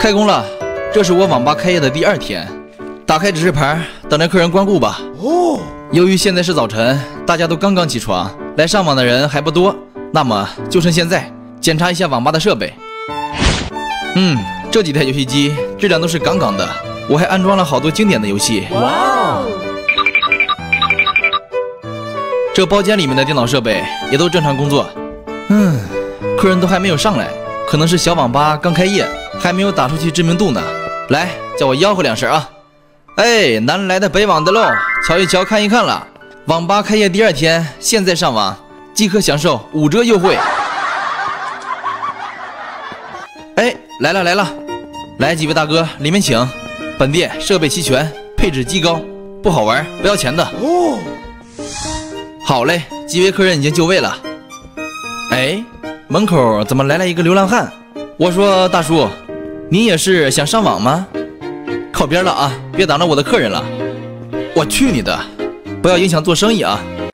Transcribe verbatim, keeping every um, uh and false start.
开工了，这是我网吧开业的第二天，打开指示牌，等着客人光顾吧。哦，由于现在是早晨，大家都刚刚起床，来上网的人还不多，那么就趁现在检查一下网吧的设备。嗯，这几台游戏机质量都是杠杠的，我还安装了好多经典的游戏。哇哦！这包间里面的电脑设备也都正常工作。嗯，客人都还没有上来，可能是小网吧刚开业，还没有打出去知名度呢。来，叫我吆喝两声啊！哎，南来的北往的喽，瞧一瞧，看一看了。网吧开业第二天，现在上网即可享受五折优惠。哎，来了来了，来几位大哥，里面请。本店设备齐全，配置极高，不好玩不要钱的。哦，好嘞，几位客人已经就位了。哎，门口怎么来了一个流浪汉？我说大叔，您也是想上网吗？靠边了啊，别挡着我的客人了。我去你的，不要影响做生意啊。